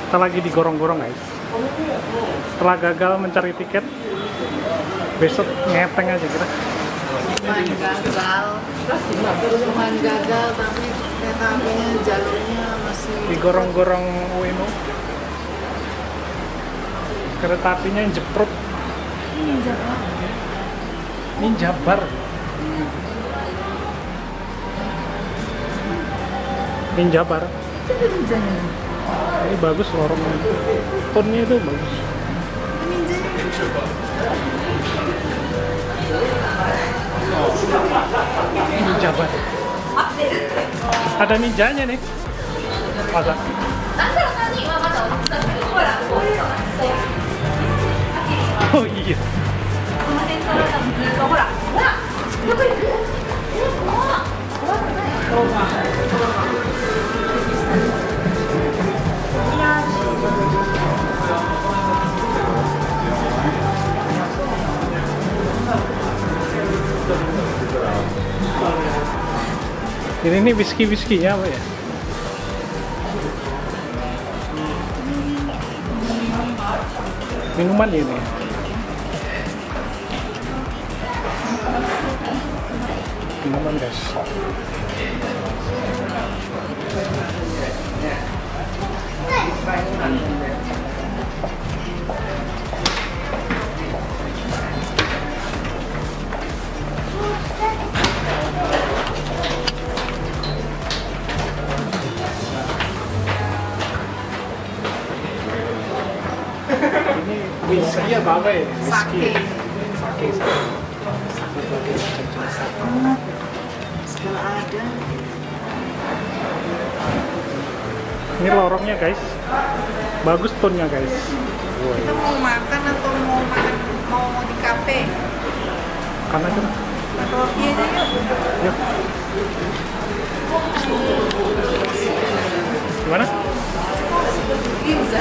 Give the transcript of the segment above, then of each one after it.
Kita lagi digorong-gorong guys. Setelah gagal mencari tiket, besok ngeteng aja kita. Cuman gagal tapi kereta apinya jalurnya masih Digorong-gorong Ueno. Kereta apinya yang jeprot. Ini Jabar. Ini Jabar. Ini bagus lorongnya. Tone-nya itu bagus. Ini Jabar. Ada ninjanya nih. Masa? Oh iya. Ini whisky-whiskynya apa ya? Minuman ini. Minuman guys. Ini whisky apa ya? Whisky. Sake. segala ada. Ini lorongnya guys. Bagus tone-nya guys. Kita mau makan atau mau di kafe? Karena aja. Atau roti aja yuk. Yuk. Gimana? Pizza.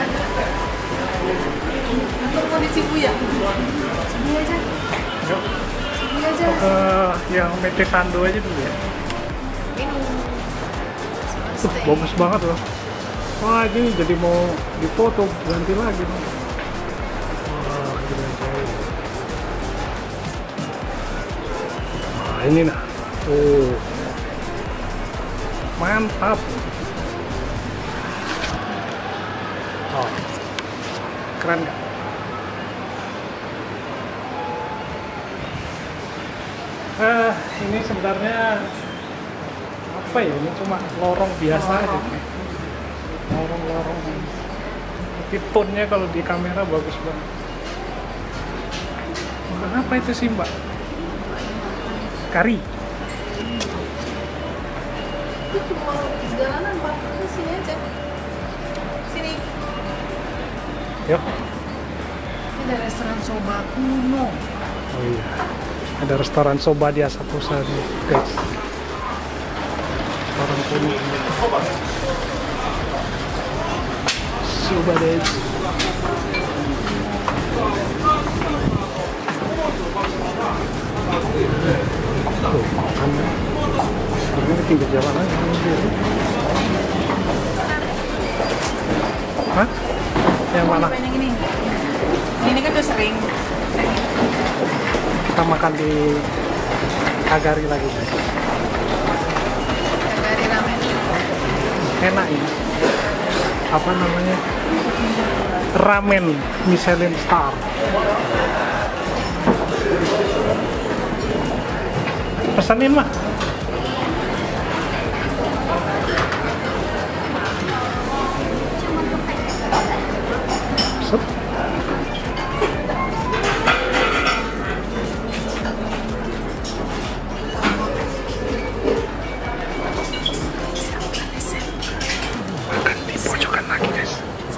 Atau mau di Shibuya? Shibuya aja. Yuk. Shibuya aja. Ke yang Mete Sando aja dulu ya. Minum. Bagus banget loh. Wah, ini jadi mau dipoto ganti lagi nih. Wah, gila coy. Nah, ini nah. Oh. Mantap. Oh. Keren nggak? Ini sebenarnya apa ya? Ini cuma lorong biasa aja. Lorong-lorong. Tapi tone-nya kalau di kamera bagus banget. Apa itu sih mbak? Kari. Itu cuma jalanan Pak, ke sini aja. Sini. Yuk. Ini ada restoran soba kuno. Oh iya. Ada restoran soba di Asakusa nih, guys. Restoran kuno. Soba deh. Tuh, makan. Ini pinggir jalan aja. Hah? Yang mana? Yang ini. Ini kan udah sering. Kita makan di Kagari lagi guys. Kagari ramen. Enak ya. Apa namanya? Ramen Michelin Star. Pesanin mah. Set. Makan di pojokan lagi guys.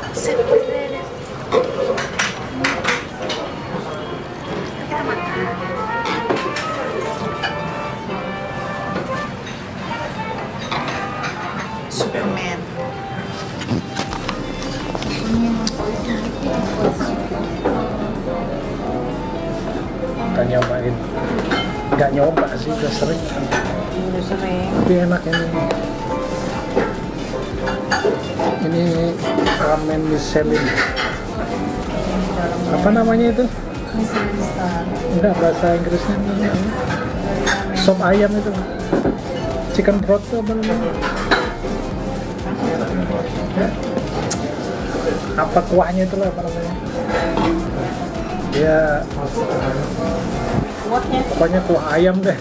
Superman. Kita nyobain. Nggak nyoba sih, udah sering. Udah sering. Tapi enak ini. Ini ramen Michelin. Apa namanya itu? Michelin star. Enggak, bahasa Inggrisnya sop ayam itu. Chicken broth itu apa namanya? Apa kuahnya itu lah, apa namanya? Ya Kuahnya pokoknya kuah ayam deh.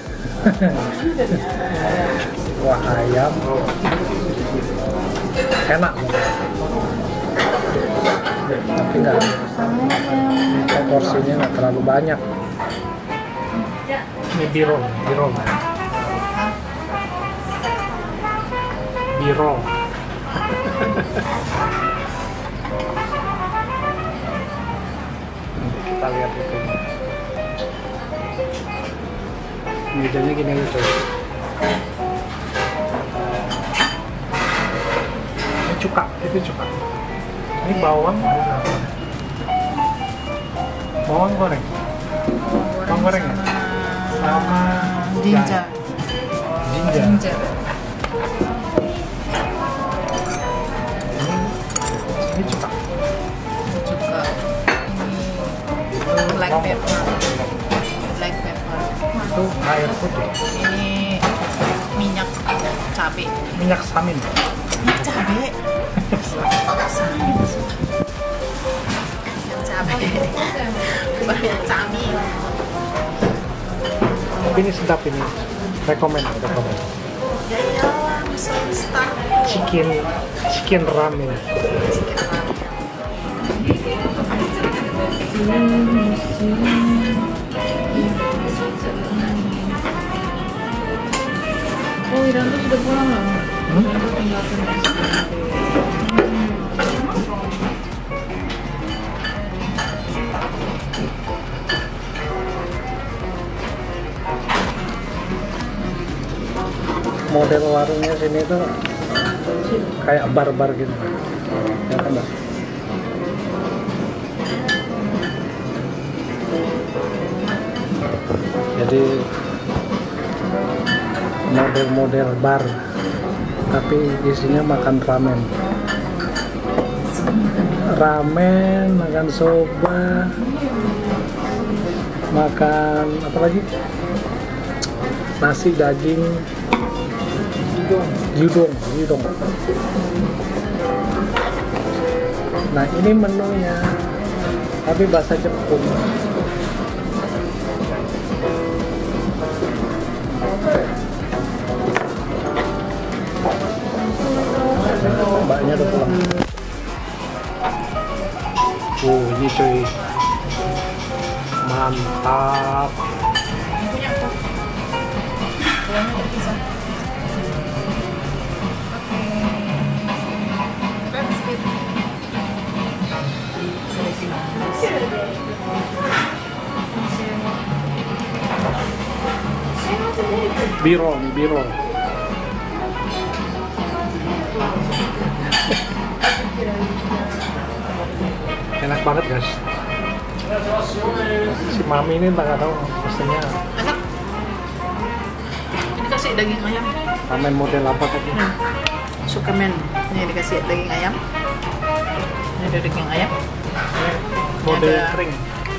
Kuah ayam enak, tapi nggak, porsinya nggak terlalu banyak. Ini birol. Kita lihat itu. Mejanya gini lucu. Ini cuka, itu cuka. Ini bawang. Bawang goreng. Bawang goreng ya? Sama ginger. ginger. Ini cuka. Juga ini black pepper. Itu air putih. Ini minyak cabai. Minyak samin. Minyak cabai. Samin. Minyak cabai. Banyak samin. Tapi ini sedap ini. Rekomen. Ya iyalah, Michelin star. Chicken ramen. Oh, Iranto sudah pulang loh. Iranto tinggal di Model warungnya sini tuh kayak bar-bar gitu. Ya kan, Mbak? Jadi model-model bar, tapi isinya makan ramen, makan soba, makan apa lagi? Nasi, daging, gyudong. Nah, ini menunya, tapi bahasa Jepang. Mbaknya udah pulang. Ini cuy, mantap. Birol. Enak banget guys. Si mami ini nggak tahu pastinya enak. Ini kasih daging ayam. ramen model apa tadi? Sukemen. Ini dikasih daging ayam. Ini ada daging ayam. Model ada kering.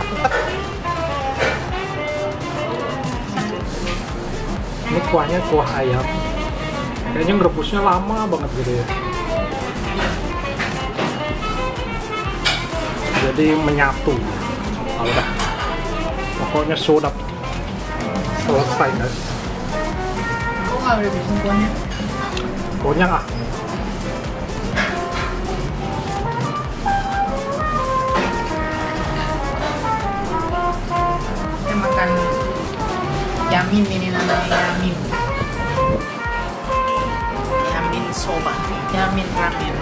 Ini kuahnya kuah ayam. Kayaknya ngerebusnya lama banget gitu ya. Jadi menyatu. Udah. Pokoknya sudah selesai guys. Kok nggak ada bikin kuahnya? Kuahnya ah. Kita makan yamin, ini namanya yamin soba, yamin ramen.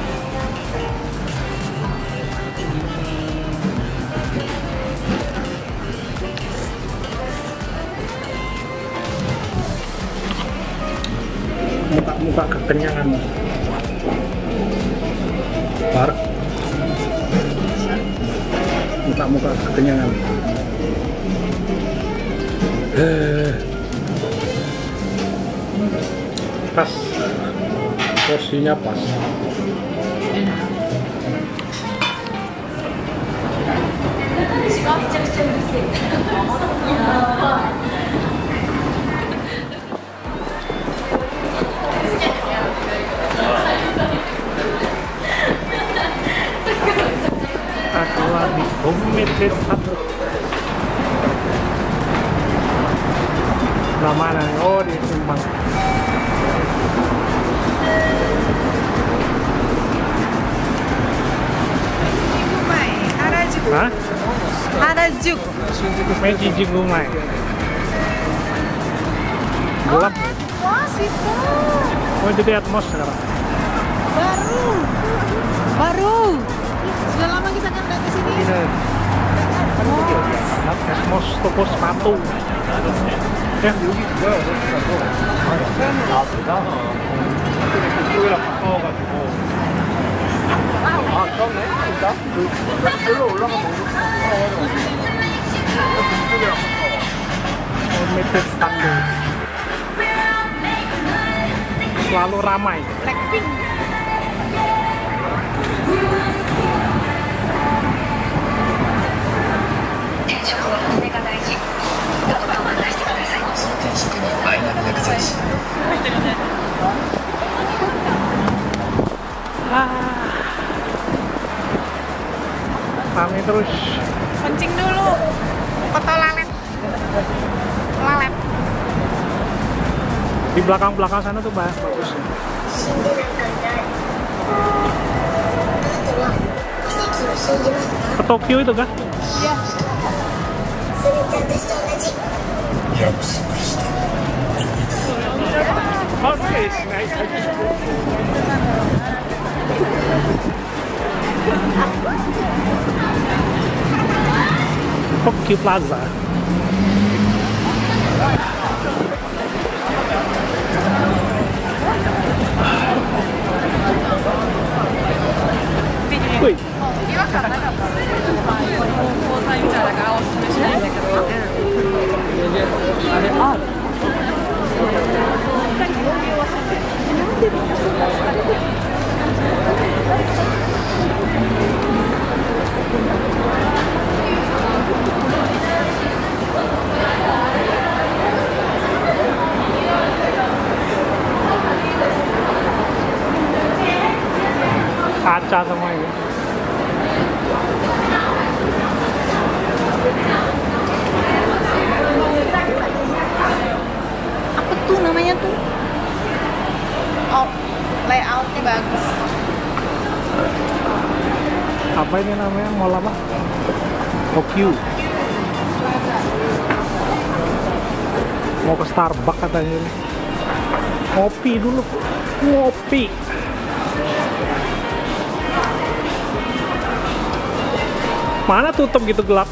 Muka kekenyangan. Park. Muka kekenyangan. Pas. Porsinya pas. Aku lagi Homemade satu. Sebelah mana nih? Oh, di Simpang. Hah? Harajuku. Meiji Jingumai. Gelap. Wah, situ. Oh, jadi atmos sekarang. Baru. Sudah lama kita nggak ke sini. Ini. Atmos toko sepatu. Ya. Limited standar. Selalu ramai. Blackpink. Rame terus. Kencing dulu. Foto lalet. Lalet. Di belakang-belakang sana tuh bagus. Ke Tokyo itu kan? Iya. Oke, nice. Tokyo Plaza. Wih. Kaca semua ini. Apa tuh namanya tuh? Oh, layoutnya bagus. Apa ini namanya? Mall apa? Tokyo. Mau ke Starbucks katanya ini. Ngopi dulu. Ngopi. Mana tutup gitu gelap?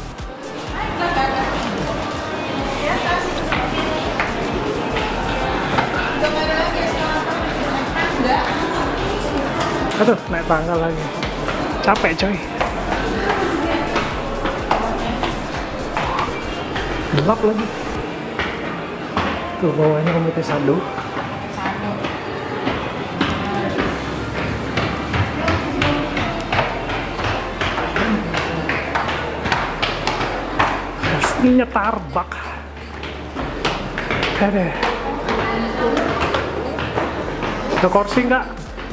Aduh, naik tangga lagi. Capek coy. Gelap lagi. Tuh bawahnya Komite Sado. Pastinya Starbucks. Ada. Ada kursi nggak?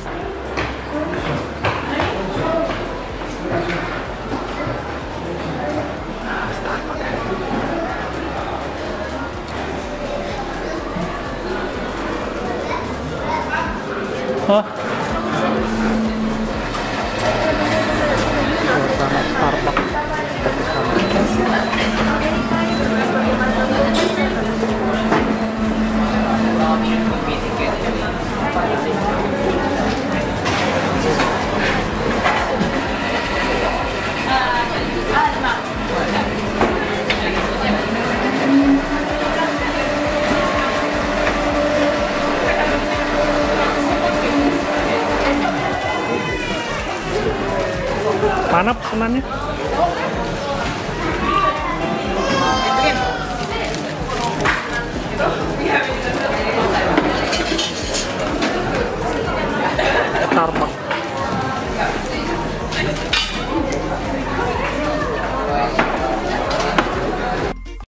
Hah? Suasana Starbucks. Mana pesanannya?